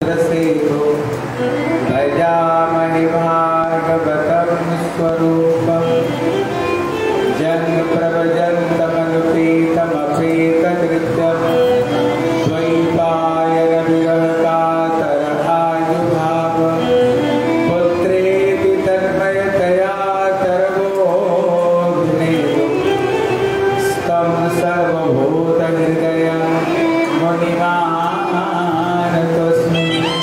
प्रसेदो भजामहि भागवतं स्वरूपम् जन्मप्रभजन्तमनुपेतमपेतकृत्यं द्वैपायनविरहकातरहायुभाव पुत्रेति तन्मयतया तरवोऽग्नेदो स्तं सर्वभूतहृदयं मुनिमानतोऽस्मि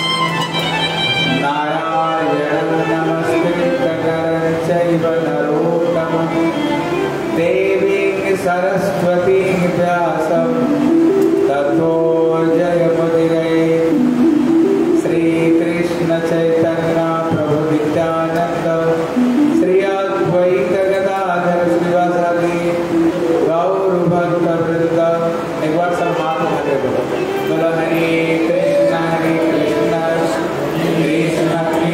नारायणं नमस्कृत्य नरं चैव नरोत्तमं देवीं सरस्वतीं व्यासं ततो जयमुदीरये। श्रीकृष्ण चैतन्य प्रभु नित्यानंद श्री अद्वैत गदाधर श्रीवासादि गौर भक्त वृंद। एक बार सब हाथ उठा के बोलो हरे कृष्ण कृष्ण कृष्ण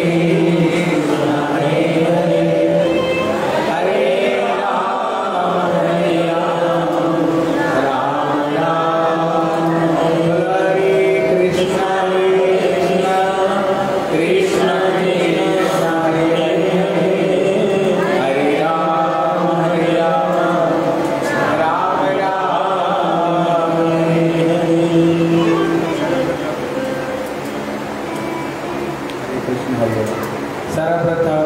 हरे हरे हरे राम राम राम हरे कृष्ण कृष्ण कृष्ण हरे हरे हरे राम राम राम हरे कृष्ण हरे। सर्वप्रथम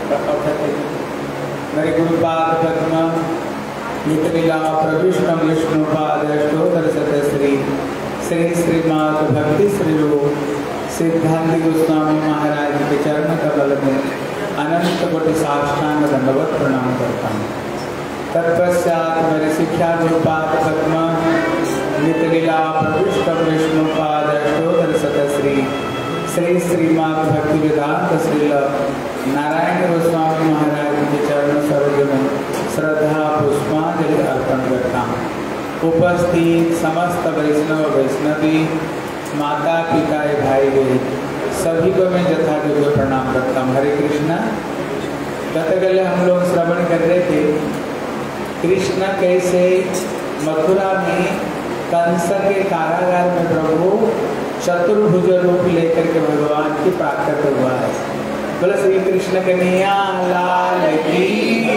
मेरे गुरुपाद पद्म नितलीला प्रविष्टम विष्णुपादष्टोत्तर शतश्री श्री श्रीमद् भक्ति श्री रूप सिद्धांत गोस्वामी महाराज के चरण कमल में अनंत कोटि साष्टांग दंडवत प्रणाम करता हूँ। तत्पश्चात मेरे शिक्षा गुरुपाद पद्म नितलीला प्रविष्टम विष्णुपादष्टोत्तर शतश्री श्री श्रीमद् भक्ति वेदांत श्रील नारायण गोस्वामी महाराज के चरण सरोज में श्रद्धा पुष्पांजलि अर्पण करता हूँ। उपस्थित समस्त वैष्णव वैष्णवी माता पिता भाई बहन सभी को मैं यथायोग्य प्रणाम करता हूँ। हरे कृष्णा। गतकल हम लोग श्रवण कर रहे थे कृष्ण कैसे मथुरा में कंस के कारागार में प्रभु चतुर्भुज रूप लेकर के भगवान की प्राकट हुआ है। बोले श्री कृष्ण कन्हैया लाल की।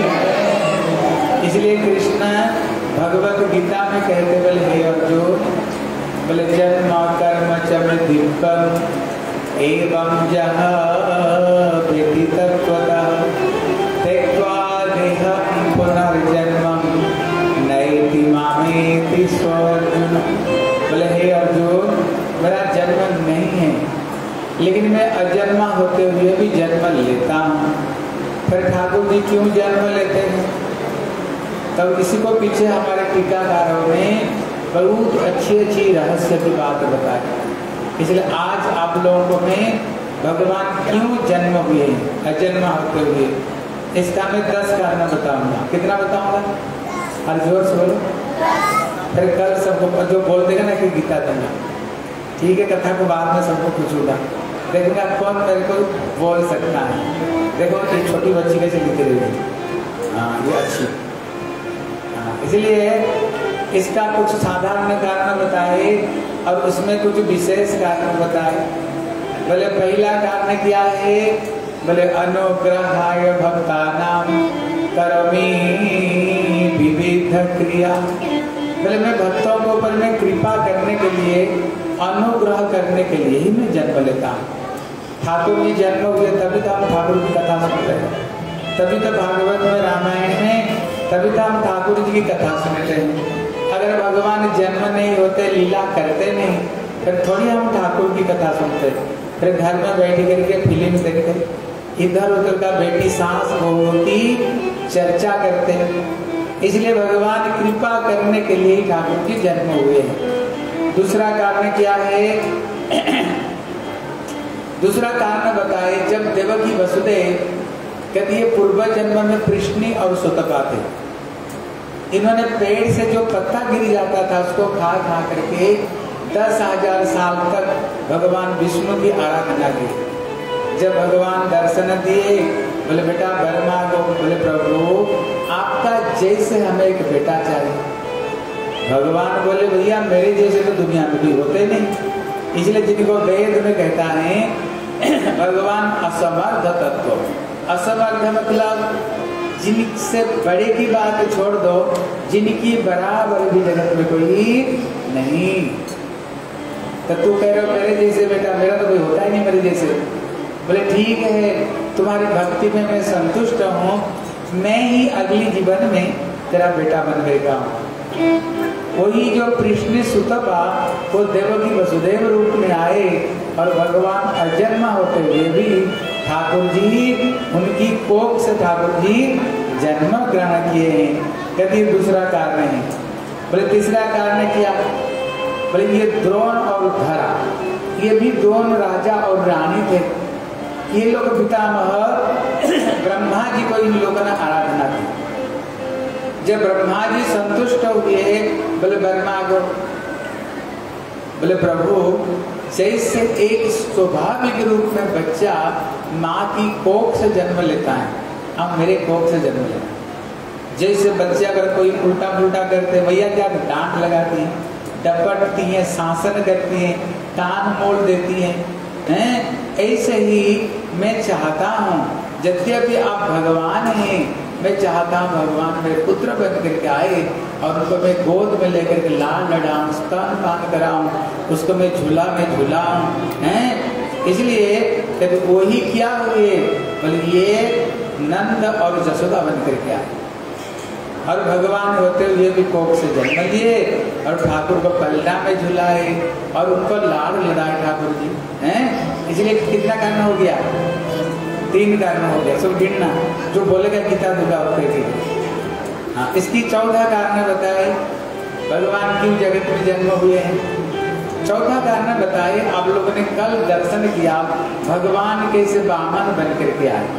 इसलिए कृष्ण भगवत गीता में कहते बोले हे अर्जुन बोले जन्म कर्म च में दीपम एवं जह व्यतीतत्वतः त्यक्त्वा देहं पुनर्जन्मं नैति मामेति स्वार्जुन। बोले हे अर्जुन मेरा जन्म नहीं है लेकिन मैं अजन्मा होते हुए भी जन्म लेता हूँ। फिर ठाकुर जी क्यों जन्म लेते हैं? तब इसी को पीछे हमारे टीकाकारों ने बहुत अच्छी रहस्य की बात बताई। इसलिए आज आप लोगों को मैं भगवान क्यों जन्म हुए अजन्मा होते हुए इसका मैं 10 कारण बताऊंगा। कितना बताऊंगा? हर जोर से बोलो। फिर कल सबको जो बोल देगा ना कि गीता देना ठीक है। कथा को बाद में सबको पूछूंगा देखूंगा कौन मेरे को बोल सकता है। देखो ये छोटी बच्ची कैसे लिख रही है। हाँ ये अच्छी। हाँ इसलिए इसका कुछ साधारण कारण बताए और उसमें कुछ विशेष कारण बताए। बोले पहला कारण क्या है? बोले अनुग्रहाय भक्तानां करोमि विविध क्रिया। बोले मैं भक्तों के ऊपर में कृपा करने के लिए अनुग्रह करने के लिए ही मैं जन्म लेता हूँ। ठाकुर जी जन्म हुए तभी तो हम ठाकुर की कथा सुनते हैं। तभी तो भागवत में रामायण में तभी तो हम ठाकुर जी की कथा सुनते हैं। अगर भगवान जन्म नहीं होते लीला करते नहीं फिर थोड़ी हम ठाकुर की कथा सुनते। फिर घर में बैठ करके फिल्म देखते इधर उधर का बेटी सास बहू की चर्चा करते। इसलिए भगवान कृपा करने के लिए ठाकुर जी जन्म हुए हैं। दूसरा कारण क्या है? दूसरा कारण बताए जब देवकी वसुदेव कहती है पूर्व जन्म में कृष्णी और सुतपा थे। इन्होंने पेड़ से जो पत्ता गिर जाता था उसको खा खा करके 10,000 साल तक भगवान विष्णु की आराधना की। जब भगवान दर्शन दिए बोले बेटा बर्मा को बोले प्रभु आपका जैसे हमें एक बेटा चाहिए। भगवान बोले भैया मेरे जैसे तो दुनिया में भी होते नहीं इसलिए जिनको वेद में कहता है भगवान असमर्थ तत्व। असमर्थ मतलब जिनसे बड़े की बात छोड़ दो, जिनकी बराबर भी जगत में कोई नहीं। तो तू कह रहे हो मेरे जैसे बेटा, मेरा तो कोई होता ही नहीं मेरे जैसे। बोले ठीक है, तुम्हारी भक्ति में मैं संतुष्ट हूँ, मैं ही अगली जीवन में तेरा बेटा बन गएगा। वही जो कृष्ण सुतपा वो देवकी वसुदेव रूप में आए और भगवान अजन्म होते हुए भी ठाकुर जी उनकी कोख से ठाकुर जी जन्म ग्रहण किए हैं। कहते दूसरा कारण है। बोले तीसरा कारण क्या? बोले ये द्रोण और धरा, ये भी दोनों राजा और रानी थे। ये लोग पितामह ब्रह्मा जी को इन लोगों ने आराधना की। जब ब्रह्मा जी संतुष्ट हुए, बोले ब्रह्मा को, बोले प्रभु जैसे एक स्वाभाविक रूप में बच्चा माँ की कोख से जन्म लेता है, अब मेरे कोख से जन्म लेता है। जैसे बच्चे अगर कोई उल्टा पुल्टा करते, भैया क्या डांट लगाती हैं, डपटती हैं, शासन करती हैं, तान मोल देती हैं, ऐसे ही मैं चाहता हूँ यद्यपि आप भगवान हैं, मैं चाहता हूँ भगवान मेरे पुत्र बन करके आए और उनको मैं गोद में लेकर के लाल लड़ाऊं, स्तन पान कराऊं, उसको मैं झूला में झूलाऊं, हैं। इसलिए कहते वही क्या हुए? बोले ये नंद और जसोदा बन करके आए और भगवान होते हुए भी कोख से जन्म लिए और ठाकुर को पलड़ा में झुलाए और उनको लाल लड़ाए ठाकुर जी, हैं। इसलिए कितना कारण हो गया? 3 कारण हो गया। सब गिनना, जो बोलेगा गीता दुर्गा उत्तर। हाँ, इसकी 14 कारण बताए भगवान क्यों जगत में जन्म हुए हैं। 14 कारण बताए। आप लोगों ने कल दर्शन किया भगवान कैसे वामन बन करके आए।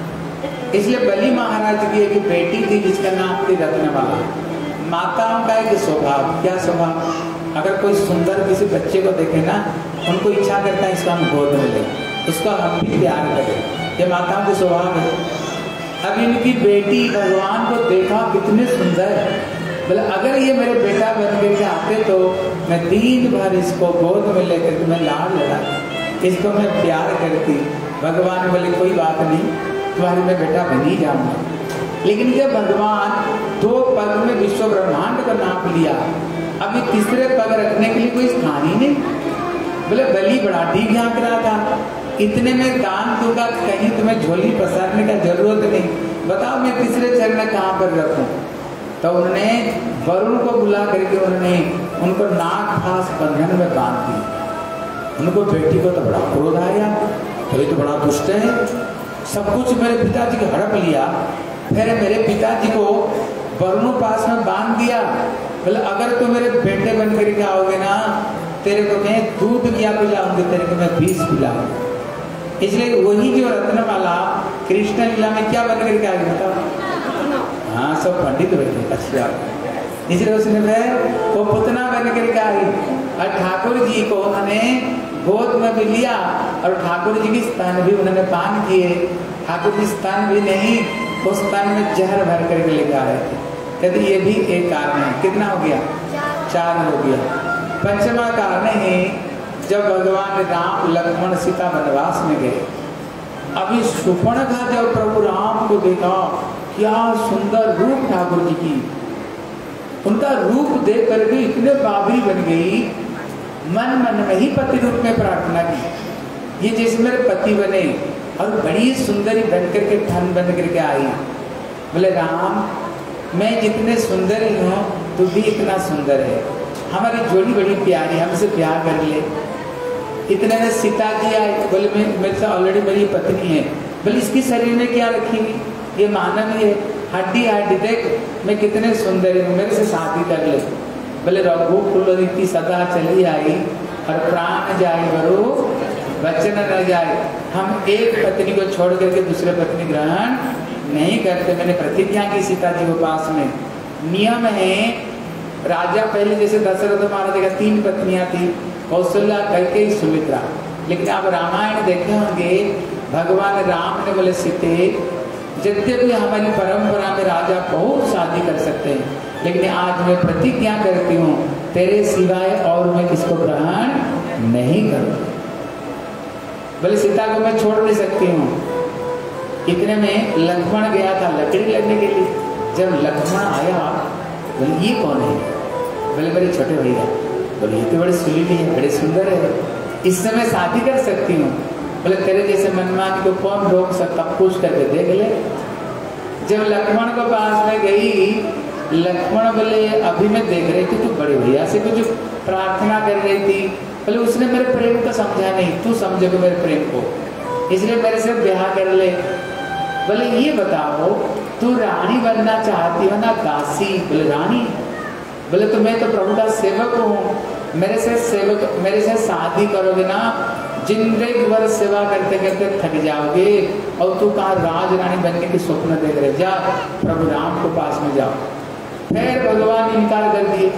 इसलिए बलि महाराज की एक बेटी थी जिसका नाम थी रत्नमाला। माताओं का एक स्वभाव, क्या स्वभाव? अगर कोई सुंदर किसी बच्चे को देखे ना, उनको इच्छा करता है इसको हम गोद में ले, उसको हम भी प्यार करें। ये माताओं का स्वभाव है। अब इनकी बेटी भगवान को देखा कितने सुंदर है, बोले अगर ये मेरे बेटा बन के आते तो मैं दिन भर इसको गोद में लेकर मैं लाड लड़ाती, इसको मैं प्यार करती। भगवान बोले कोई बात नहीं, तुम्हारे में बेटा बन ही जाऊंगा। लेकिन जब भगवान 2 पग में विश्व ब्रह्मांड का नाप लिया, अभी तीसरे पग रखने के लिए कोई स्थान ही नहीं। बोले बलि बड़ा ठीक झांक रहा था, इतने में दान दूंगा, कहीं तुम्हें झोली पसारने का जरूरत नहीं, बताओ मैं तीसरे चरण कहाँ पर रखूं। तो उन्होंने वरुण को बुला करके उन्होंने उनको नाग फांस बंधन में बांध दी। उनको बेटी को तो बड़ा क्रोध आया, तो ये तो बड़ा दुष्ट है, सब कुछ मेरे पिताजी को हड़प लिया, फिर मेरे पिताजी को वरुण पास में बांध दिया। बोले अगर तुम मेरे बेटे बन करके आओगे ना, तेरे को मैं दूध क्या पिलाऊंगी, तेरे को मैं विष पिलाऊंगी। इसलिए वही जो रत्नमाला कृष्ण लीला में क्या बन करके आई बताओ? हाँ, सब पंडित बैठे। अच्छा, इसलिए उसने फिर वो पुतना बन करके आई और ठाकुर जी को उन्होंने गोद में भी लिया और ठाकुर जी की स्तन भी उन्होंने पान किए। ठाकुर जी स्तन भी नहीं, उस स्तन में जहर भर करके लेकर आ रहे थे। कहते ये भी एक कारण है। कितना हो गया? 4 हो गया। 5वां कारण है जब भगवान राम लक्ष्मण सीता वनवास में गए, अभी शूर्पणखा जब प्रभु राम को देखा, क्या सुंदर रूप ठाकुर जी की, उनका रूप देख करके इतने बाबरी बन गई, मन मन में ही पति रूप में प्रार्थना की, ये जैसे मेरे पति बने और बड़ी सुंदरी बन करके धन बन करके आई। बोले राम, मैं जितने सुंदर ही हूँ तू भी इतना सुंदर है, हमारी जोड़ी बड़ी प्यारी, हमसे ब्याह कर ले। इतने में सीता जी आए, बोले मेरे से ऑलरेडी मेरी पत्नी है। बोले इसकी शरीर में क्या रखेगी, ये मानव ही है, हड्डी हड्डी देख मैं कितने सुंदर हूँ, मेरे से शादी कर ले। बोले रघुकुल रीति सदा चली आई और प्राण जाए बरो वचन न जाए, हम एक पत्नी को छोड़ करके दूसरे पत्नी ग्रहण नहीं करते। मैंने प्रतिज्ञा की सीता जी के पास में। नियम है राजा पहले जैसे दशरथ महाराज का 3 पत्नियां थी, कौशल्या, कैकेयी, सुमित्रा। लेकिन आप रामायण देखे होंगे, भगवान राम ने बोले सीते, यद्यपि हमारी परंपरा में राजा बहुत शादी कर सकते हैं, लेकिन आज मैं प्रतिज्ञा करती हूँ तेरे सिवाय और मैं किसको ग्रहण नहीं करोगे। बोले सीता को मैं छोड़ नहीं सकती हूँ। इतने में लक्ष्मण गया था लकड़ी लगने के लिए। जब लक्ष्मण आया बोले ये कौन है? बोले मेरे छोटे भैया। बोले ये तो बड़े सुरीली है, बड़े सुंदर है, इस समय शादी कर सकती हूँ। बोले तेरे जैसे मनमान को कौन रोक सकता, पूछ करके देख ले। जब लक्ष्मण को पास में गई, लक्ष्मण बोले अभी मैं देख रही थी तू बड़े भैया से कुछ प्रार्थना कर रही थी। बोले उसने मेरे प्रेम को समझा नहीं, तू समझोगे मेरे प्रेम को, इसलिए मेरे से ब्याह कर ले। बोले ये बताओ तू रानी बनना चाहती हो ना दासी? बोले रानी। बोले तो मैं तो प्रभु का सेवक हूँ, मेरे से शादी करोगे ना, जिंदगी भर सेवा करते करते थक जाओगे और तू कहाँ राज रानी बनने की स्वप्न देख रहे। जा प्रभु राम को पास में जाओ। फिर भगवान इनकार कर दिए।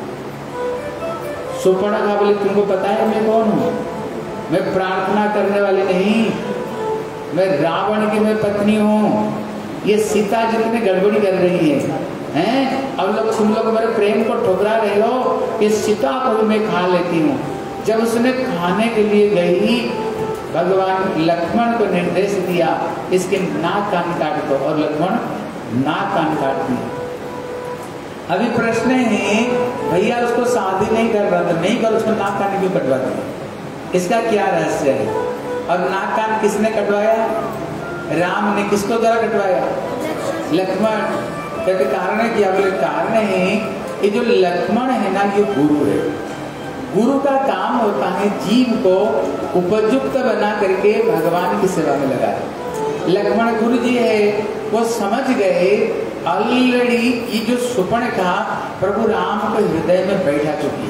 सुपर्णखा बोले तुमको पता है मैं कौन हूँ? मैं प्रार्थना करने वाली नहीं, मैं रावण की मैं पत्नी हूँ। ये सीता जितने गड़बड़ी कर रही हैं, अब लोग तुम लोग मेरे प्रेम को ठुकरा रहे हो, ये सीता को भी मैं खा लेती हूँ। जब उसने खाने के लिए गई, भगवान लक्ष्मण को निर्देश दिया इसके नाक कान काट दो, और लक्ष्मण नाक कान काट दिया। अभी प्रश्न है भैया उसको शादी नहीं कर रहा था, नहीं कर, उसको नाक कान क्यों कटवा दिया? इसका क्या रहस्य है? और नाक कान किसने कटवाया? राम ने। किसको द्वारा कटवाया? लक्ष्मण। कहते कारण है क्या? बोले कारण है ये जो लक्ष्मण है ना, ये गुरु है। गुरु का काम होता है जीव को उपयुक्त बना करके भगवान की सेवा में लगाए। लक्ष्मण गुरु जी है, वो समझ गए ऑलरेडी ये जो सुपर्णखा प्रभु राम के हृदय में बैठा चुकी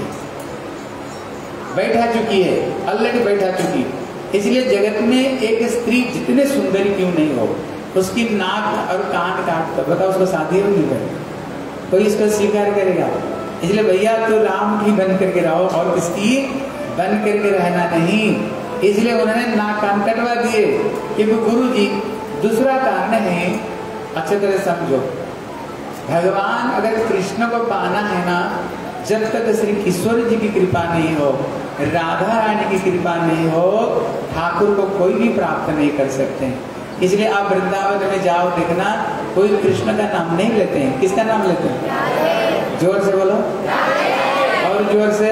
है, ऑलरेडी बैठा चुकी है। इसलिए जगत में एक स्त्री जितने सुंदरी क्यों नहीं हो, उसकी नाक और कान काट कर बताओ उसको शादी हो नहीं करेगी, कोई इसको स्वीकार करेगा? इसलिए भैया तो राम की बन करके रहो और किसकी बन करके रहना नहीं। इसलिए उन्होंने नाक कान कटवा दिए क्योंकि गुरु जी। दूसरा कारण है, अच्छे तरह समझो, भगवान अगर कृष्ण को पाना है ना, जब तक श्री किशोर जी की कृपा नहीं हो, राधा रानी की कृपा नहीं हो, ठाकुर को कोई भी प्राप्त नहीं कर सकते। इसलिए आप वृंदावन में जाओ, देखना कोई कृष्ण का नाम नहीं लेते हैं। किसका नाम लेते हैं? जोर से बोलो, और जोर से।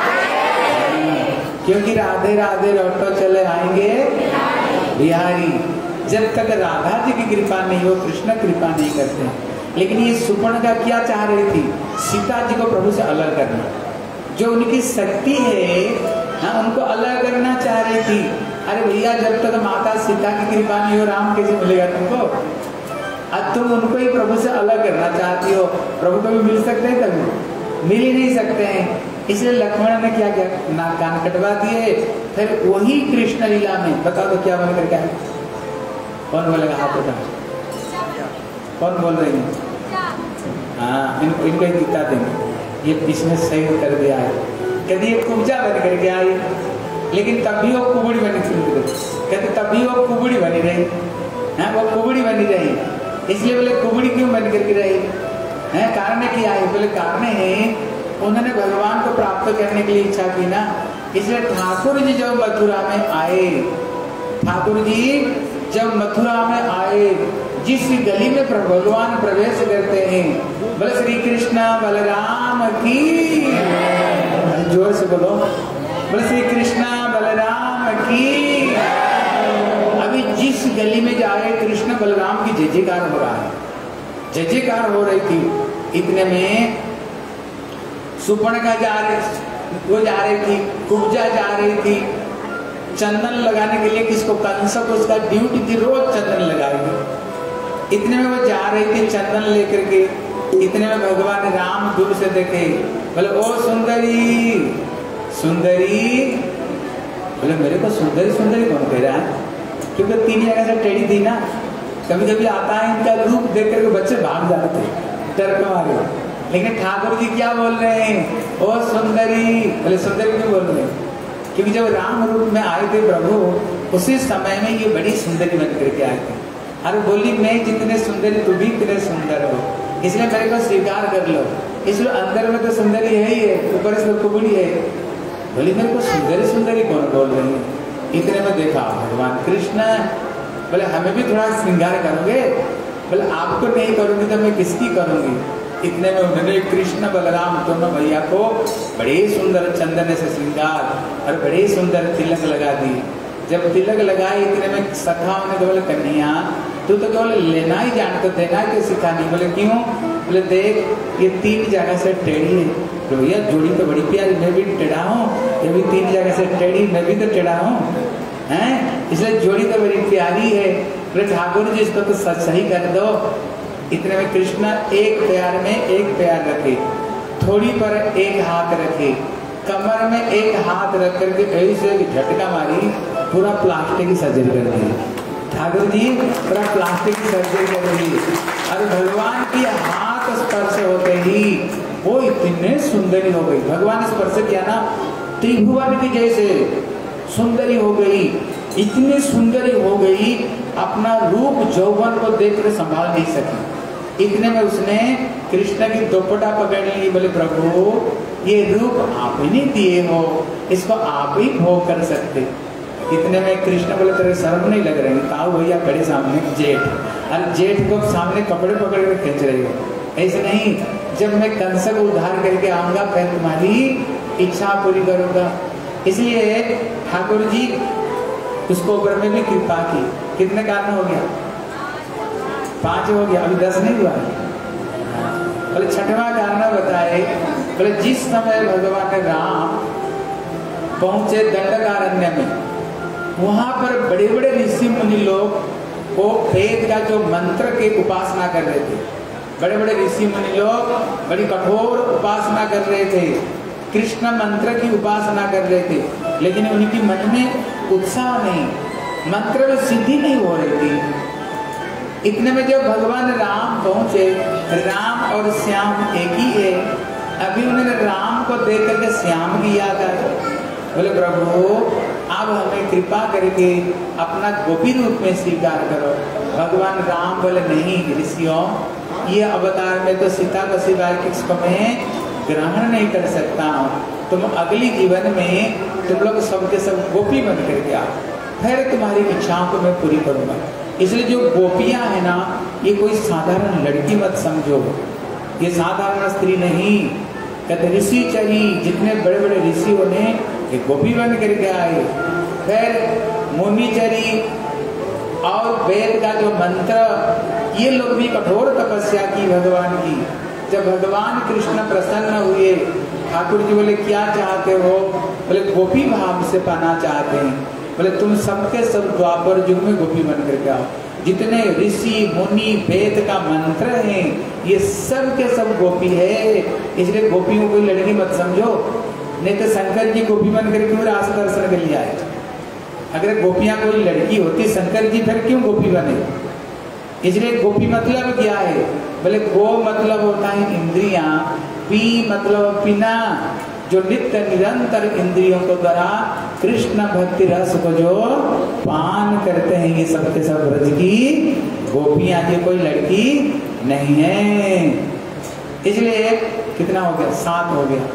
क्योंकि राधे राधे लौटो चले आएंगे बिहारी। जब तक राधा जी की कृपा नहीं हो, कृष्ण कृपा नहीं करते। लेकिन ये सुपर्णखा क्या चाह रही थी? सीता जी को प्रभु से अलग करना, जो उनकी शक्ति है ना, उनको अलग करना चाह रही थी। अरे भैया जब तक माता सीता की कृपा नहीं हो, राम कैसे मिलेगा तुमको? अब तुम उनको ही प्रभु से अलग करना चाहती हो, प्रभु को भी मिल सकते हैं? कभी मिल ही नहीं सकते हैं। इसलिए लक्ष्मण ने क्या किया? नाक कान कटवा दिए। फिर वही कृष्ण लीला में बताओ तो क्या बन कर क्या? कौन बोलेगा? हाथ उठा। कौन बोल रहे हैं? हाँ, इनको ही दिखा देंगे। ये इसमें सही कर दिया है। कहते ये कुब्जा बन करके आई, लेकिन तब भी वो कुबड़ी बनी थी। कहते तब भी वो कुबड़ी बनी रही है, वो कुबड़ी बनी रही। इसलिए बोले कुबड़ी क्यों बन करके रही है? कारण क्या है? बोले कारण है उन्होंने भगवान को प्राप्त करने के लिए इच्छा की ना। इसलिए ठाकुर जी जब मथुरा में आए, ठाकुर जी जब मथुरा में आए, जिस गली में भगवान प्रवेश करते हैं, बोले श्री कृष्ण बलराम की, जोर से बोलो, बोले श्री कृष्ण बलराम की। अभी जिस गली में जाए कृष्ण बलराम की जय जयकार हो रहा है, जय जयकार हो रही थी। इतने में सुपर्णखा वो जा रही थी, कुब्जा जा रही थी चंदन लगाने के लिए। किसको? कंस को उसका ड्यूटी थी, रोज चंदन लगाएगी। इतने में वो जा रही थी चंदन लेकर के। इतने में भगवान राम दूर से देखे, बोले ओ सुंदरी सुंदरी। बोले मेरे को सुंदरी सुंदरी कौन कह रहा है? क्योंकि 3 जगह से टेढ़ी थी ना। कभी कभी आता है इनका रूप देख करके बच्चे भाग जाते डर के मारे। लेकिन ठाकुर जी क्या बोल रहे हैं? ओ सुंदरी। बोले सुंदरी क्यों बोल रहे हैं? क्योंकि जब राम रूप में आए थे प्रभु, उसी समय में ये बड़ी सुंदरी बन करके आए थे। अरे बोली मैं जितने सुंदरी तू भी इतने सुंदर हो, इसलिए मेरे को स्वीकार कर लो। इसलिए अंदर में तो सुंदरी है ही है, ऊपर से कुबड़ी है। बोली मेरे को सुंदरी सुंदरी कौन बोल रही है? इतने में देखा भगवान कृष्ण, बोले हमें भी थोड़ा श्रृंगार करोगे? बोले आपको नहीं करूंगी तो मैं किसकी करूंगी? इतने में उन्होंने कृष्ण बलराम दोनों भैया को बड़े सुंदर चंदन से श्रृंगार और बड़े सुंदर तिलक लगा दी। जब तिलक लगाए इतने में सखाओं ने बोले कन्हैया तू तो केवल लेना ही जानते, देना क्यों सिखा नहीं? बोले क्यों? बोले देख ये 3 जगह से टेढ़ी है। तो भैया जोड़ी तो बड़ी प्यारी, मैं भी टेढ़ा हूँ, ये भी 3 जगह से टेढ़ी, मैं भी तो टेढ़ा हूँ, हैं? इसलिए जोड़ी तो बड़ी प्यारी है। बोले ठाकुर जी इसको तो सही कर दो। इतने में कृष्ण एक पैर में एक पैर रखे, थोड़ी पर एक हाथ रखे, कमर में एक हाथ रख करके ऐसे झटका मारी, पूरा प्लास्टिक की सर्जरी कर दी। ठाकुर जी पूरा प्लास्टिक की सर्जरी कर दी। और भगवान की हाथ स्पर्श होते ही वो इतने सुंदरी हो गई। भगवान स्पर्श किया ना, त्रिभुवन की जैसे सुंदरी हो गई, इतनी सुंदरी हो गई, अपना रूप यौवन को देख कर संभाल नहीं सकी। इतने में उसने कृष्ण की दोपटा पकड़ ली। बोले प्रभु ये रूप आप ही नहीं दिए हो, इसको आप ही भोग कर सकते। इतने में कृष्ण बोले तेरे शर्म नहीं लग रही? ताऊ भैया खड़े सामने जेठ, और जेठ को सामने कपड़े पकड़ कर खींच रही हो। ऐसे नहीं, जब मैं कंस को उद्धार करके आऊंगा फिर तुम्हारी इच्छा पूरी करूंगा। इसलिए ठाकुर जी उसको ऊपर में भी कृपा की। कितने कारण हो गया? 5 हो गया, अभी 10 नहीं हुआ। बोले 6वां कारण बताए। बोले जिस समय भगवान राम पहुंचे दंडकारण्य में, वहां पर बड़े बड़े ऋषि मुनि लोग वो वेद का जो मंत्र के उपासना कर रहे थे। बड़े बड़े ऋषि मुनि लोग बड़ी कठोर उपासना कर रहे थे, कृष्ण मंत्र की उपासना कर रहे थे, लेकिन उनकी मन में उत्साह नहीं, मंत्र में सिद्धि नहीं हो रही थी। इतने में जब भगवान राम पहुंचे, राम और श्याम एक ही है, अभी उन्होंने राम को देख करके श्याम की याद आई। बोले प्रभु अब हमें कृपा करके अपना गोपी रूप में स्वीकार करो। भगवान राम बोले नहीं ऋषियों, ये अवतार में तो सीता को सिवाय किसको मैं ग्रहण नहीं कर सकता हूँ। तुम अगली जीवन में तुम लोग सबके सब गोपी बन करके आओ, फिर तुम्हारी इच्छाओं को मैं पूरी करूंगा। इसलिए जो गोपियां है ना, ये कोई साधारण लड़की मत समझो, ये साधारण स्त्री नहीं। कहते ऋषि चाहिए, जितने बड़े बड़े ऋषियों ने ये गोपी बन करके आए। फिर मुनिचरी और वेद का जो मंत्र, ये लोग भी कठोर तपस्या की भगवान की। जब भगवान कृष्ण प्रसन्न हुए, ठाकुर जी बोले क्या चाहते हो? बोले गोपी भाव से पाना चाहते हैं। बोले तुम सबके सब द्वापर युग में गोपी बन करके आओ। जितने ऋषि मुनि वेद का मंत्र है, ये सब के सब गोपी है। इसलिए गोपियों को लड़की मत समझो, नहीं तो शंकर जी गोपी बन करके क्यों रास दर्शन के लिए आए? अगर गोपियां कोई लड़की होती शंकर जी फिर क्यों गोपी बने? इसलिए गोपी मतलब क्या है? बोले गो मतलब होता है इंद्रियां, पी मतलब पीना, जो नित्य निरंतर इंद्रियों को द्वारा कृष्ण भक्ति रस को जो पान करते हैं, ये सबके सब ब्रज की गोपियां, ये कोई लड़की नहीं है। इसलिए कितना हो गया? 7 हो गया।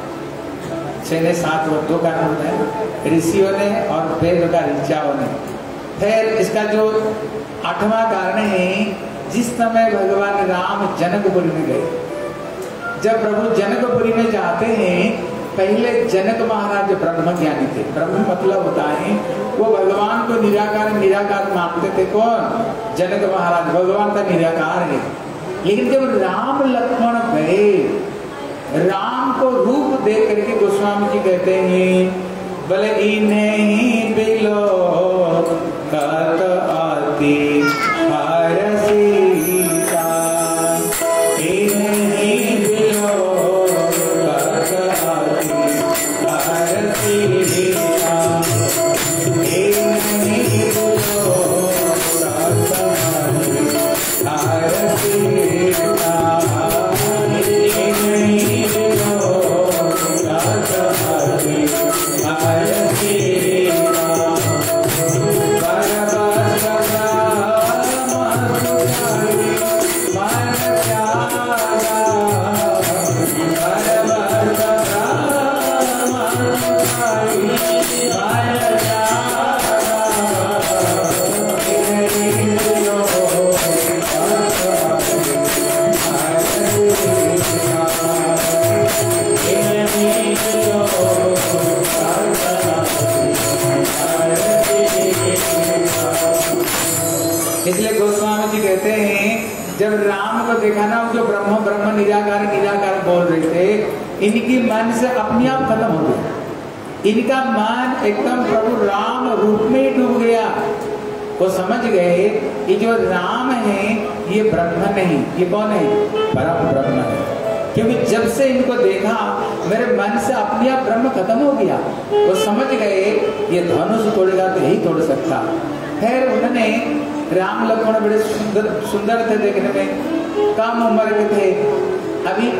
6 ने 7 हो, 2 कारण होता है ऋषियों ने और वेद का ऋचाओं ने। फिर इसका जो 8वां कारण है, जिस समय भगवान राम जनकपुरी में गए, जब प्रभु जनकपुरी में जाते हैं, पहले जनक महाराज ब्रह्म ज्ञानी थे। ब्रह्म मतलब होता है वो भगवान को निराकार निराकार मानते थे। कौन? जनक महाराज भगवान का निराकार है। लेकिन जब राम लक्ष्मण गए, राम को रूप देख करके गोस्वामी जी कहते हैं बोले इन्हें बिलो कत आती हरसीता, इन्हें बिलो कत आती हरसीता, इन्हें बिलो कत आती हरसीता, इन्हें इसलिए गोस्वामी जी कहते हैं जब राम को देखा ना, वो जो ब्रह्म ब्रह्म निराकार निराकार बोल रहे थे, इनकी मन से अपने आप खत्म हो गया। इनका मन एकदम प्रभु राम रूप में ही डूब गया। वो समझ गए ये जो राम है ये ब्रह्म नहीं, ये कौन है? परम ब्रह्म है। क्योंकि जब से इनको देखा मेरे मन से अपने आप ब्रह्म खत्म हो गया। वो समझ गए ये धनुष तोड़ेगा तो यही तोड़ सकता। फिर उन्होंने, राम लक्ष्मण बड़े सुंदर थे देखने में, कम उम्र के थे। अभी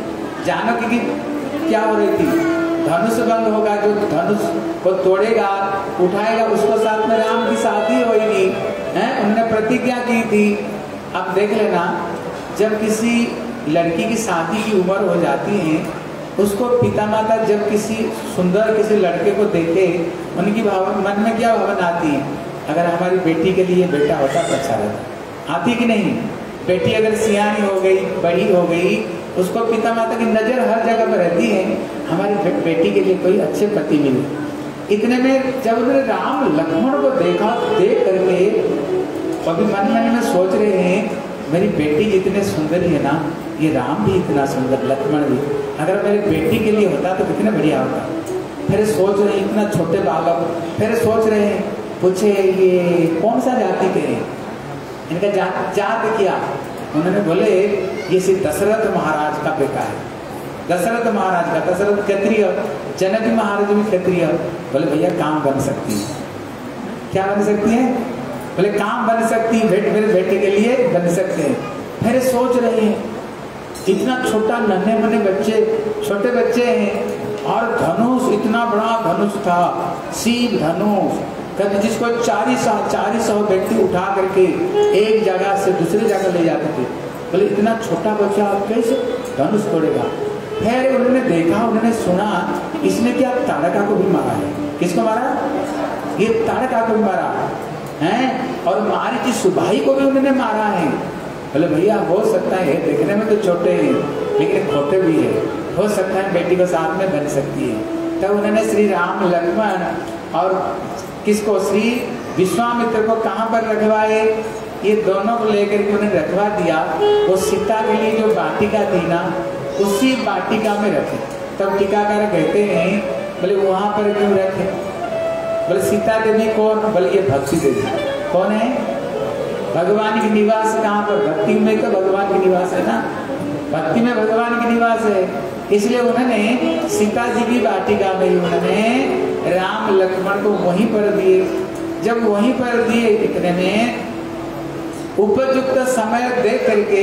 जानकी की क्या हो रही थी? धनुष भंग होगा, जो धनुष को तोड़ेगा उठाएगा उसको साथ में राम की शादी होगी, हैं? उन्होंने प्रतिज्ञा की थी। अब देख लेना, जब किसी लड़की की शादी की उम्र हो जाती है, उसको पिता माता जब किसी सुंदर किसी लड़के को देखे, उनकी मन में क्या भावना आती है? अगर हमारी बेटी के लिए बेटा होता तो अच्छा रहता। आती कि नहीं? बेटी अगर सियानी हो गई, बड़ी हो गई, उसको पिता माता की नजर हर जगह पर रहती है, हमारी बेटी के लिए कोई अच्छे पति मिले। इतने में जब उन्होंने राम लक्ष्मण को देखा, देख करके अभी मन में सोच रहे हैं मेरी बेटी जितने सुंदर है ना, ये राम भी इतना सुंदर, लक्ष्मण भी, अगर मेरी बेटी के लिए होता तो कितना बढ़िया होता। फिर सोच रहे इतना छोटे बालक, फिर सोच रहे हैं पूछे ये कौन सा जाति के हैं? इनका जात क्या? उन्होंने बोले ये श्री दशरथ महाराज का बेटा है। दशरथ महाराज का, दशरथ क्षत्रिय, जनक महाराज भी क्षत्रिय। बोले भैया काम बन सकती है। क्या बन सकती है? बोले काम बन सकती है, मेरे बेटे के लिए बन सकते हैं। फिर सोच रहे हैं इतना छोटा नन्हे मुन्ने बच्चे, छोटे बच्चे हैं, और धनुष इतना बड़ा धनुष था, शिव धनुष, कभी जिसको 400 व्यक्ति उठा करके एक जगह से दूसरी जगह ले जाते थे। बोले इतना छोटा बच्चा कैसे धनुष तोड़ेगा? फिर उन्होंने देखा, उन्होंने सुना इसने क्या ताड़का को भी मारा है। किसको मारा? ये ताड़का को भी मारा है, और मारीची सुबाही को भी उन्होंने मारा है। बोले भैया हो सकता है, देखने में तो छोटे हैं लेकिन खोटे भी है, हो सकता है बेटी को साथ में बन सकती है। तब उन्होंने श्री राम लक्ष्मण और किसको, श्री विश्वामित्र को कहाँ पर रखवाए? ये दोनों को लेकर के उन्हें रखवा दिया। वो सीता के लिए जो वाटिका थी ना, उसी वाटिका में रखे। तब टीकाकार कहते हैं बोले वहां पर क्यों रखे? बोले सीता देवी कौन? बोले ये भक्ति देवी। कौन है? भगवान की निवास। कहाँ पर? भक्ति में तो भगवान की निवास है ना, भक्ति में भगवान की निवास है। इसलिए उन्होंने सीता जी की वाटिका में उन्होंने राम लक्ष्मण को वहीं पर दिए। जब वहीं पर दिए, इतने में उपयुक्त समय देख करके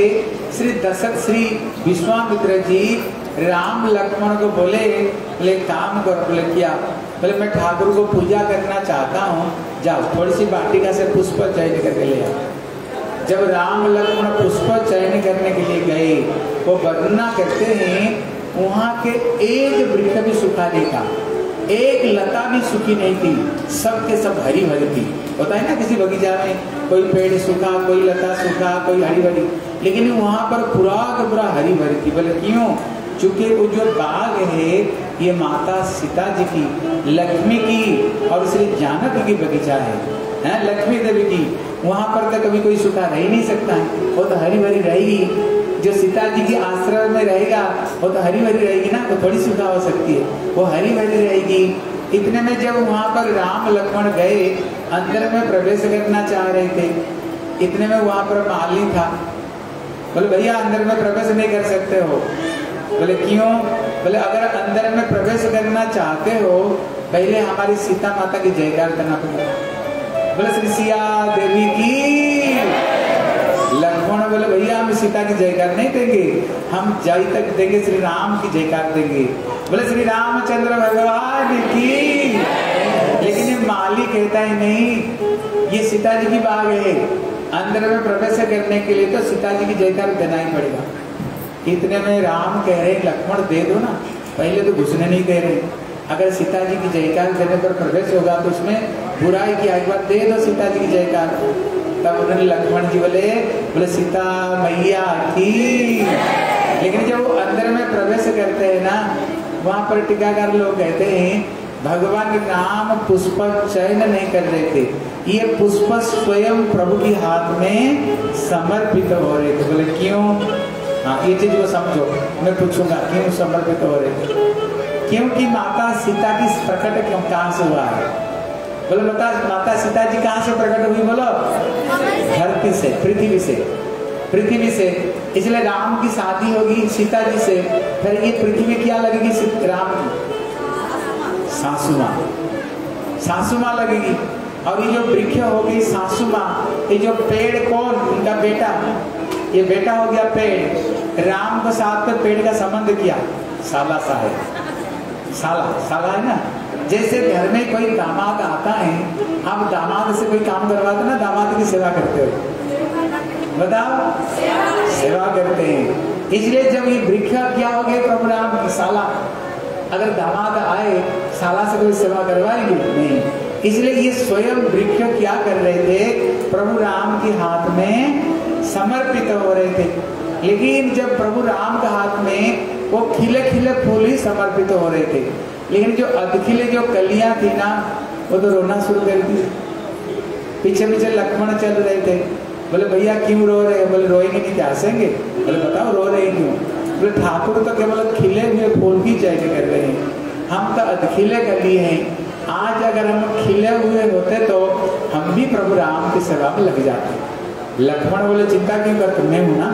श्री विश्वामित्र जी राम लक्ष्मण को बोले काम करो। बोले क्या? बोले मैं ठाकुर को पूजा करना चाहता हूँ, जाओ थोड़ी सी वाटिका से पुष्प चयन करके ले आओ। जब राम लक्ष्मण पुष्प चयन करने के लिए गए, वो वर्णना करते हैं वहाँ के एक वृक्ष भी सूखा नहीं था, एक लता भी सूखी नहीं थी, सब के सब हरी भरी थी। होता है ना किसी बगीचा में कोई पेड़ सूखा, कोई लता सूखा, कोई हरी भरी, लेकिन वहाँ पर पूरा का पूरा हरी भरी थी। बोले क्यों? चूंकि वो जो बाग है ये माता सीता जी की, लक्ष्मी की और श्री जानकी की बगीचा है, लक्ष्मी देवी की। वहाँ पर तो कभी कोई सूखा रह ही नहीं सकता है, वो तो हरी भरी रहेगी। जो सीता जी की आश्रय में रहेगा वो तो हरी भरी रहेगी ना, वो थोड़ी सूखा हो सकती है, वो हरी भरी रहेगी। इतने में जब वहाँ पर राम लक्ष्मण गए, अंदर में प्रवेश करना चाह रहे थे, इतने में वहाँ पर माली था। बोले भैया अंदर में प्रवेश नहीं कर सकते हो। बोले क्यों? बोले अगर अंदर में प्रवेश करना चाहते हो पहले हमारी सीता माता की जयकार करना पड़ेगा। बोले श्री सिया देवी की। लक्ष्मण बोले भैया हम सीता की जयकार नहीं देंगे, हम जय तक देंगे, श्री राम की जयकार देंगे। बोले श्री रामचंद्र भगवान की। लेकिन ये माली कहता है नहीं, ये सीता जी की बाग है, अंदर में प्रवेश करने के लिए तो सीता जी की जयकार देना ही पड़ेगा। इतने में राम कह रहे लक्ष्मण दे दो ना, पहले तो घुसने नहीं दे रहे, अगर सीता जी की जयकार देने पर प्रवेश होगा तो उसमें बुराई की, एक बार दे दो सीता जी की जयकार। तब उन्होंने लक्ष्मण जी बोले सीता मैया की। लेकिन जब वो अंदर में प्रवेश करते हैं ना, वहाँ पर टीकाकार लोग कहते हैं भगवान राम पुष्प चयन नहीं कर रहे थे, ये पुष्प स्वयं प्रभु के हाथ में समर्पित हो रहे थे। बोले क्यों? हाँ, ये चीज को समझो, मैं पूछूंगा क्यों समर्पित हो रहे थे? क्योंकि माता सीता की प्रकट क्यों कहाँ से हुआ है? बोलो बता, माता सीता जी कहाँ से प्रकट हुई? बोलो धरती से, पृथ्वी से, पृथ्वी से। इसलिए राम की शादी होगी सीता जी से, फिर ये पृथ्वी क्या लगेगी? राम की सासू माँ, सासू माँ लगेगी। और ये जो वृक्ष होगी सासू माँ, ये जो पेड़ कौन? उनका बेटा, ये बेटा हो गया पेड़। राम के साथ में पेड़ का संबंध किया, साला सा है, साला साला है ना। जैसे घर में कोई दामाद आता है, आप दामाद से कोई काम करवाते ना, दामाद की सेवा करते हो, बताओ, सेवा करते हैं। इसलिए जब ये वृक्ष क्या हो गए प्रभु राम की साला, अगर दामाद आए साला से कोई सेवा करवाएंगे? नहीं। इसलिए ये स्वयं वृक्ष क्या कर रहे थे? प्रभु राम के हाथ में समर्पित हो रहे थे। लेकिन जब प्रभु राम के हाथ में वो खिले खिले फूल ही समर्पित हो रहे थे, लेकिन जो अधखिले जो कलियां थी ना, वो तो रोना शुरू कर दी। पीछे पीछे लक्ष्मण चल रहे थे। बोले भैया क्यों रो रहे हैं? बोले रोएंगे नहीं क्या, हंसेंगे? बोले बताओ रो रहे क्यों? बोले ठाकुर तो केवल खिले हुए फूल की चयन कर रहे हैं, हम तो अधखिले कली हैं। आज अगर हम खिले हुए होते तो हम भी प्रभु राम की सेवा में लग जाते। लक्ष्मण बोले चिंता क्यों करते, मैं हूं ना,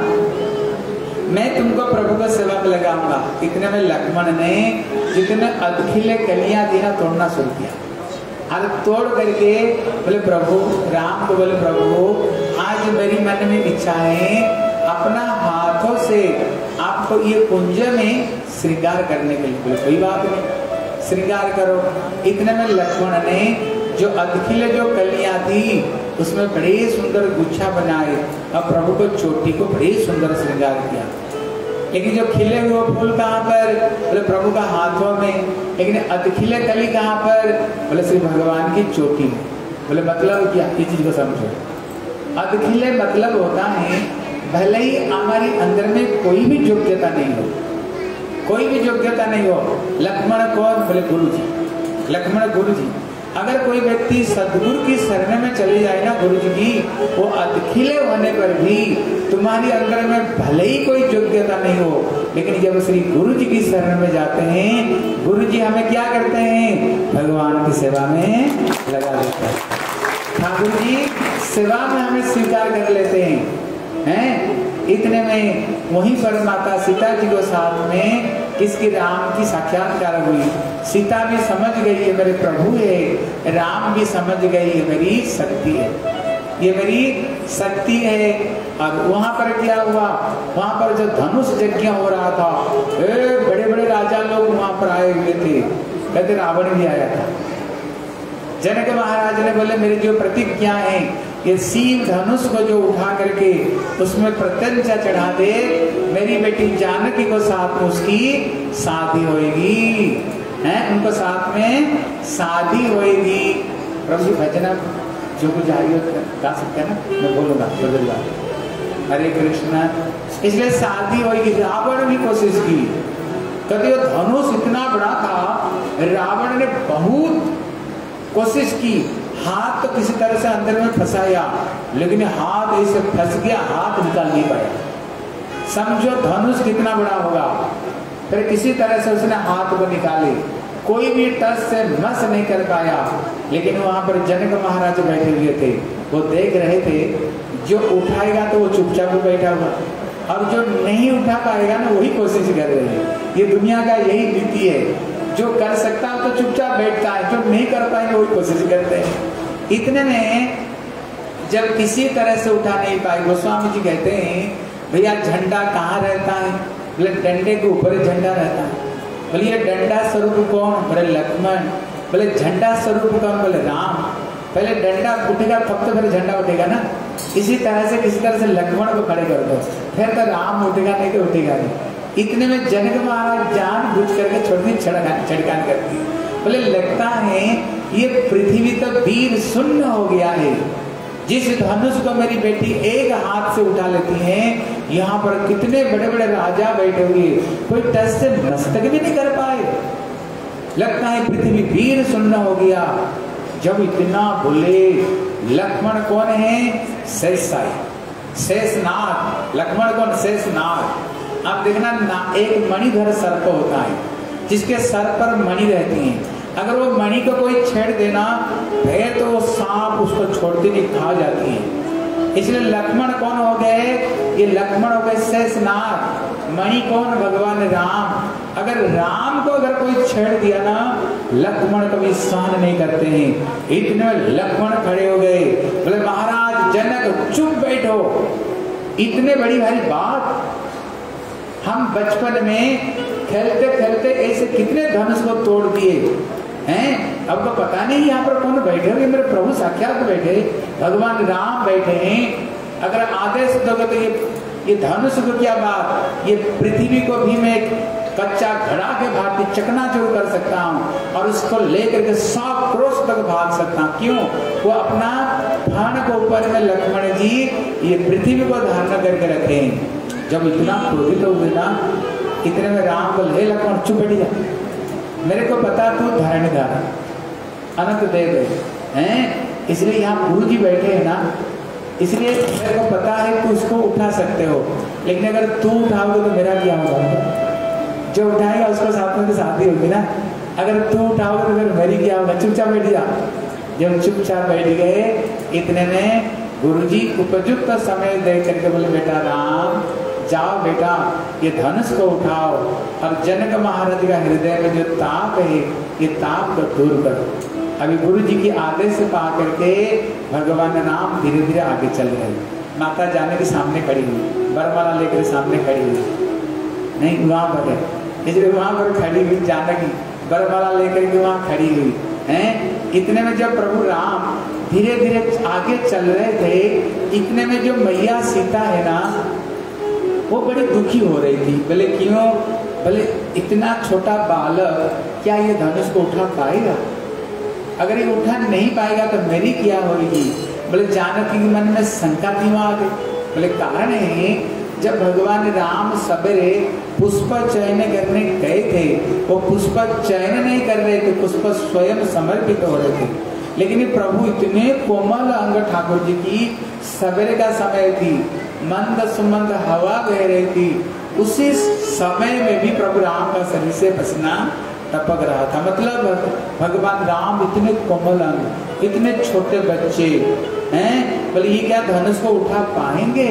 मैं तुमको प्रभु की सेवा में लगाऊंगा। इतने में लक्ष्मण ने जितने अधखिले कलियां थी ना, तोड़ना शुरू किया। आज तोड़ करके बोले प्रभु राम को, बोले प्रभु आज मेरी मन में इच्छा है अपना हाथों से आपको ये कुंज में श्रृंगार करने के लिए। बोले कोई बात नहीं, श्रृंगार करो। इतने में लक्ष्मण ने जो अधखिले जो कलियां थी उसमें बड़े सुंदर गुच्छा बनाए और प्रभु को चोटी को बड़े सुंदर श्रृंगार किया। लेकिन जो खिले हुए फूल कहाँ पर? बोले प्रभु का हाथों में। लेकिन अधखिले कली कहाँ पर? बोले श्री भगवान की चोटी में। बोले मतलब क्या? इस चीज को समझो। अधखिले मतलब होता है भले ही हमारे अंदर में कोई भी योग्यता नहीं हो, कोई भी योग्यता नहीं हो। लक्ष्मण कौन? बोले गुरु जी, लक्ष्मण गुरु जी। अगर कोई व्यक्ति सदगुरु की शरण में चले जाए ना, गुरु जी की, वो अधखिले होने पर भी तुम्हारी अंदर में भले ही कोई योग्यता नहीं हो, लेकिन जब श्री गुरु जी की शरण में जाते हैं, गुरु जी हमें क्या करते हैं? भगवान की सेवा में लगा देते हैं। ठाकुर जी सेवा में हमें स्वीकार कर लेते हैं। इतने में वहीं पर माता सीता जी को साथ में किसकी? राम की साक्षात्कार हुई। सीता भी समझ गई ये मेरे प्रभु है, राम भी समझ गई ये मेरी शक्ति है, ये मेरी शक्ति है। और वहां पर क्या हुआ? वहां पर जो धनुष यज्ञ हो रहा था, बड़े बड़े राजा लोग वहां पर आए हुए थे। कहते रावण भी आया था। जनक महाराज ने बोले मेरी जो प्रतिज्ञा है, ये शिव धनुष को जो उठा करके उसमें प्रत्यंचा चढ़ा दे, मेरी बेटी जानकी को साथ में उसकी शादी होएगी, हैं? उनको साथ में शादी होएगी। प्रभु भजना जो कुछ गा सकते हैं ना, मैं बोलूंगा बदलूंगा। हरे कृष्णा। इसलिए शादी होएगी। रावण भी कोशिश की, कहते धनुष इतना बड़ा था, रावण ने बहुत कोशिश की, हाथ तो किसी तरह से अंदर में फंसाया, लेकिन हाथ ऐसे फंस गया, हाथ निकाल नहीं पाया। समझो धनुष कितना बड़ा होगा। फिर किसी तरह से उसने हाथ को निकाले, कोई भी टच से मस नहीं कर पाया। लेकिन वहां पर जनक महाराज बैठे हुए थे, वो देख रहे थे। जो उठाएगा तो वो चुपचाप बैठा हुआ, और जो नहीं उठा पाएगा ना वही कोशिश कर रहे हैं। ये दुनिया का यही नीति है, जो कर सकता है तो चुपचाप बैठता है, जो नहीं कर पाएंगे वही कोशिश करते हैं। इतने में जब किसी तरह से उठा नहीं पाए, गोस्वामी जी कहते हैं भैया झंडा कहाँ रहता है? बोले डंडे के ऊपर झंडा रहता है। बोले ये डंडा स्वरूप कौन? बोले लक्ष्मण। बोले झंडा स्वरूप कौन? बोले राम। पहले डंडा उठेगा तब तो फिर झंडा उठेगा ना। इसी तरह से किसी तरह से लक्ष्मण को खड़े कर दो, फिर तो राम उठेगा, नहीं तो उठेगा नहीं। इतने में जनक महाराज जान बुझ करके छोटी छड़कान करती। बोले लगता है ये पृथ्वी तो वीर शून्य हो गया है। जिस धनुष को मेरी बेटी एक हाथ से उठा लेती है, यहाँ पर कितने बड़े बड़े राजा बैठे हुए, कोई टच से मस्तक भी नहीं कर पाए। लगता है पृथ्वी वीर सुन्न हो गया। जब इतना बोले, लक्ष्मण कौन है? शेषशायी, शेषनाग। लक्ष्मण कौन? शेषनाग। आप देखना ना, एक मणिधर सर्प होता है जिसके सर पर मणि रहती है। अगर वो मणि को कोई छेड़ देना है तो वो सांप उसको छोड़ती नहीं, खा जाती है। इसलिए लक्ष्मण कौन हो गए? ये लक्ष्मण हो गए शेषनाग। मणि कौन? भगवान राम। अगर राम को अगर कोई छेड़ दिया ना, लक्ष्मण कभी सहन नहीं करते हैं। इतने लक्ष्मण खड़े हो गए, बोले महाराज जनक चुप बैठो, इतने बड़ी भारी बात। हम बचपन में खेलते खेलते ऐसे कितने धनुष को तोड़ दिए हैं। अब तो पता नहीं यहाँ पर कौन बैठे हुए, मेरे प्रभु साक्षात बैठे, भगवान राम बैठे हैं। अगर आदेश दोगे तो ये धनुष को क्या बात, ये पृथ्वी को भी मैं कच्चा घड़ा के भांति चकनाचूर कर सकता हूँ और उसको लेकर के 100 क्रोश तक भाग सकता हूँ। क्यों? वो अपना फण को ऊपर में लक्ष्मण जी ये पृथ्वी को धारण करके रखे। जब इतना क्रोधित हो गए ना, इतने में राम बोले, हे लक्ष्मण चुप बैठ जा, मेरे को पता तू धरणीधर अनंत देव है, इसलिए यहाँ गुरु जी बैठे हैं ना, इसलिए मेरे को पता है तू उसको उठा सकते हो, लेकिन अगर तू उठाओगे तो मेरा क्या होगा? जो उठाएगा उसको साथ में तो शादी होगी ना। अगर तू उठाओगे तो फिर मेरी क्या होगा? चुपचाप बैठ जा। जब चुपचाप बैठ गए, इतने में गुरुजी उपयुक्त समय दे करके बोले, बेटा राम जाओ बेटा, ये धनुष को उठाओ और जनक महाराज का हृदय में जो ताप है, ये ताप को दूर करो। अभी गुरु जी की आदेश से पा करके भगवान राम धीरे धीरे आगे चल रहे। माता जानकी सामने खड़ी हुई, बरमाला लेकर सामने खड़ी हुई, नहीं वहां पर है, इसलिए वहां पर खड़ी हुई जानकी बरमाला लेकर के वहां खड़ी हुई है। इतने में जब प्रभु राम धीरे धीरे आगे चल रहे थे, इतने में जो मैया सीता है ना, वो बड़ी दुखी हो रही थी। बोले क्यों? बोले इतना छोटा बालक क्या ये धनुष को उठा पाएगा? अगर ये उठा नहीं पाएगा तो मेरी क्या होगी? बोले जानकी के मन में शंका क्यों आ गई? बोले कारण है, जब भगवान राम सवेरे पुष्प चयन करने गए थे, वो पुष्प चयन नहीं कर रहे थे, पुष्प स्वयं समर्पित हो रहे थे। लेकिन प्रभु इतने कोमल अंग, ठाकुर जी की सवेरे का समय थी, मंद सुमंद हवा बह रही थी, उसी समय में भी प्रभु राम का शरीर से पसीना टपक रहा था। मतलब भगवान राम इतने कोमल अंग, इतने छोटे बच्चे हैं, बोले ये क्या धनुष को उठा पाएंगे?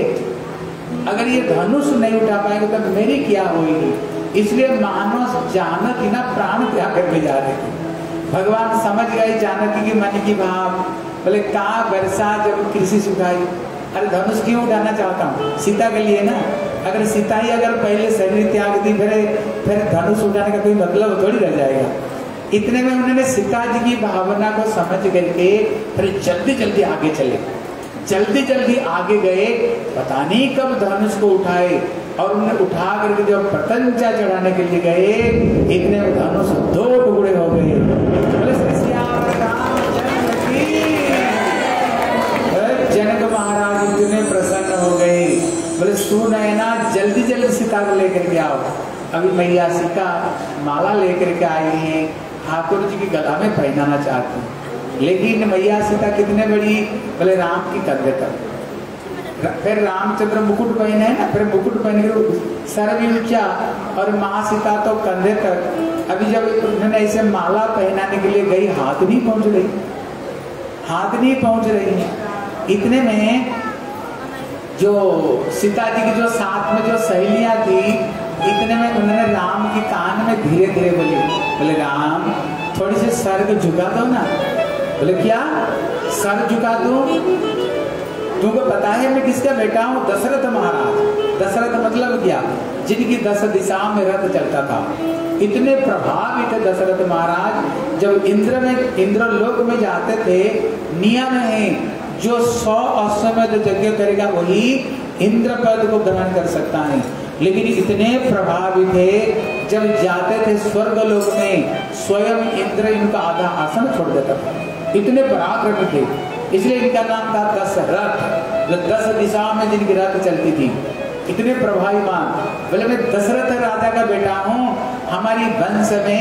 अगर ये धनुष नहीं उठा पाएंगे तो मेरी क्या होगी? इसलिए मानव जानकी ना प्राण त्याग करके जा रहे थे। भगवान समझ गए जानकी की मन की भाव। बोले का वर्षा जब कृषि सुखाई, अरे धनुष क्यों उठाना चाहता हूँ? सीता के लिए ना। अगर सीता ही अगर पहले शरीर त्याग दी, फिर धनुष उठाने का कोई मतलब थोड़ी रह जाएगा। इतने में उन्होंने सीता जी की भावना को समझ करके फिर जल्दी जल्दी आगे चले, जल्दी जल्दी आगे गए। पता नहीं कब धनुष को उठाए और उन्हें उठा करके जब प्रतंजा चढ़ाने के लिए गए, इतने में धनुष 2 टुकड़े हो गए। जनक महाराज इतने प्रसन्न हो गए, बोले सुन है ना, जल्दी जल्दी सीता को लेकर के आओ। अभी मैया सीता माला लेकर के आई हैं, ठाकुर जी की गला में पहनाना चाहती हैं, लेकिन मैया सीता कितने बड़ी? बोले राम की कंधे तक। फिर रामचंद्र मुकुट पहने है ना, फिर मुकुट पहन के सर भी ऊंचा और माँ सीता तो कंधे तक। अभी जब उन्होंने ऐसे माला पहनाने के लिए गई, हाथ नहीं पहुंच रही, हाथ नहीं पहुंच रही। इतने में जो सीता जी की जो साथ में जो सहेलियां थी, इतने में उन्होंने राम के कान में धीरे धीरे बोली, बोले राम थोड़ी सी सर को झुका दो ना। बोले क्या सर झुका दूं? तुमको पता है मैं किसका बेटा हूँ? दशरथ महाराज। दशरथ मतलब क्या? जिनकी 10 दिशा में रथ चलता था। इतने प्रभावी थे दशरथ महाराज। जब इंद्रलोक में जाते थे, नियम है जो 100 अश्वमेध यज्ञ करेगा वही इंद्र पद को ग्रहण कर सकता है। लेकिन इतने प्रभावी थे, जब जाते थे स्वर्ग लोक में, स्वयं इंद्र इनका आधा आसन छोड़ देता था। इतने पराक्रमी थे, इसलिए इनका नाम था दशरथ, जो 10 दिशाओं में जिनकी रथ चलती थी। इतने प्रभावी मान। बोले मैं दशरथ राजा का बेटा हूँ, हमारी वंश में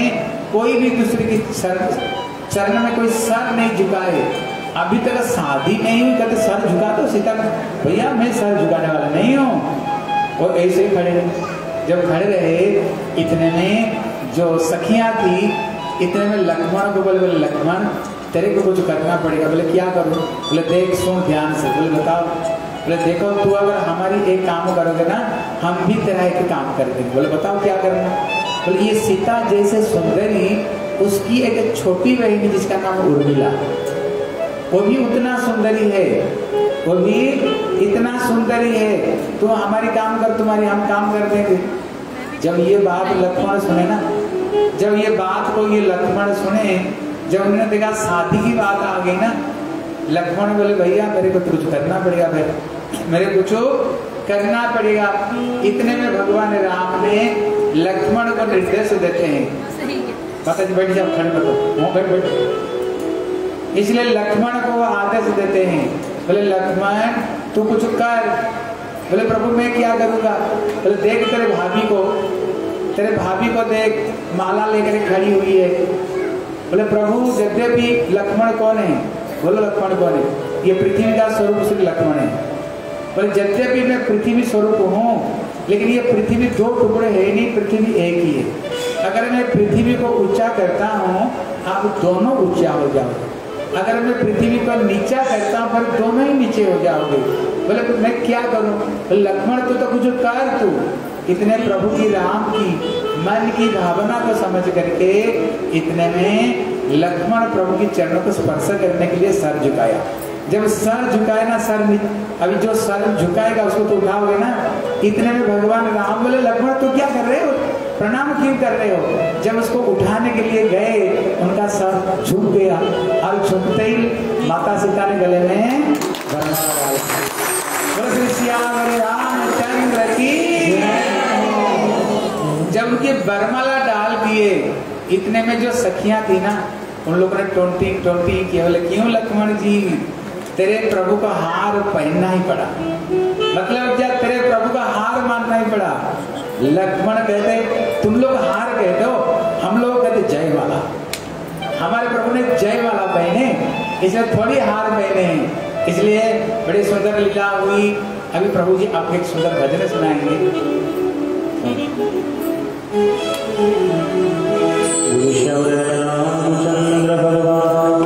कोई भी दूसरे की चरण में कोई सर नहीं झुकाए। अभी तक शादी नहीं हुई, कहते सर झुका दो सीता, भैया मैं सर झुकाने वाला नहीं हूँ। और ऐसे ही खड़े रहे। जब खड़े रहे इतने में जो सखियां थी, इतने में लक्ष्मण को बोले, बोले लक्ष्मण तेरे को कुछ करना पड़ेगा। बोले क्या करूँ? बोले देख सुन ध्यान से। बोले बताओ। बोले देखो तू अगर हमारी एक काम करोगे ना, हम भी तेरा एक काम कर देंगे। बोले बताओ क्या करना? बोले ये सीता जैसे सुंदरी, उसकी एक छोटी बहन जिसका नाम उर्मिला, वो भी उतना सुंदरी है, वो भी इतना सुंदरी है, तो हमारी काम कर, तुम्हारी हम काम कर देंगे। जब ये बात लक्ष्मण सुने ना, जब ये बात को ये लक्ष्मण सुने, जब उन्होंने देखा शादी की बात आ गई ना, लक्ष्मण बोले भैया मेरे को कुछ करना पड़ेगा, मेरे कुछ करना पड़ेगा। इतने में भगवान राम ने लक्ष्मण को निर्देश देते हैं, पता बैठ जाओ, खड़े बैठो, बैठ। इसलिए लक्ष्मण को आदेश देते हैं, बोले लक्ष्मण तू कुछ कर। बोले प्रभु मैं क्या करूँगा? बोले देख तेरे भाभी को देख, माला लेकर खड़ी हुई है। बोले प्रभु यद्यपि लक्ष्मण कौन है? बोलो लक्ष्मण कौन है? ये पृथ्वी का स्वरूप श्री लक्ष्मण है। बोले यद्यपि मैं पृथ्वी स्वरूप हूँ, लेकिन ये पृथ्वी दो टुकड़े है नहीं, पृथ्वी एक ही है। अगर मैं पृथ्वी को ऊंचा करता हूँ, आप दोनों ऊंचा हो जाओगे। अगर मैं पृथ्वी को नीचा करता हूँ, फिर दोनों ही नीचे हो जाओगे। बोले मैं क्या करूँ? लक्ष्मण तो कुछ कर तू। इतने प्रभु की राम की मन की भावना को समझ करके इतने में लक्ष्मण प्रभु की चरणों को स्पर्श करने के लिए सर झुकाया। जब सर झुकाए ना, अभी जो सर झुकाएगा उसको तो उठाओगे ना। इतने में भगवान राम बोले लक्ष्मण तू क्या कर रहे हो, प्रणाम क्यों कर रहे हो? जब उसको उठाने के लिए गए, उनका सर झुक गया और झुकते ही माता सीता ने गले में रामचंद्र की जब उनकी बरमाला डाल दिए, इतने में जो सखियां थी ना, उन लोगों ने टोंटी किया। बोले क्यों लक्ष्मण जी, तेरे प्रभु का हार पहनना ही पड़ा, मतलब क्या तेरे प्रभु का हार मानना ही पड़ा। लक्ष्मण कहते तुम लोग हार कहते हो, हम लोग कहते जय वाला। हमारे प्रभु ने जय वाला पहने, इसलिए थोड़ी हार पहने हैं। इसलिए बड़ी सुंदर लीला हुई। अभी प्रभु जी आपको एक सुंदर भजन सुनाएंगे। रामचंद्र भगवान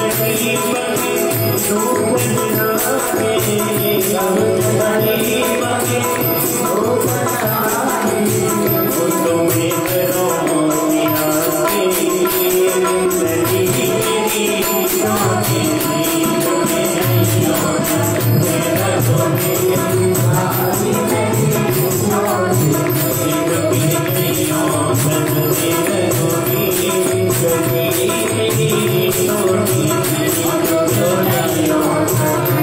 Thank you.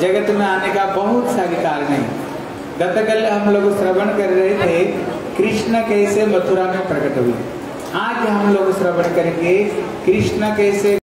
जगत में आने का बहुत सारे कारण है। गतकल हम लोग श्रवण कर रहे थे कृष्ण कैसे मथुरा में प्रकट हुए। आज हम लोग श्रवण करेंगे कृष्ण कैसे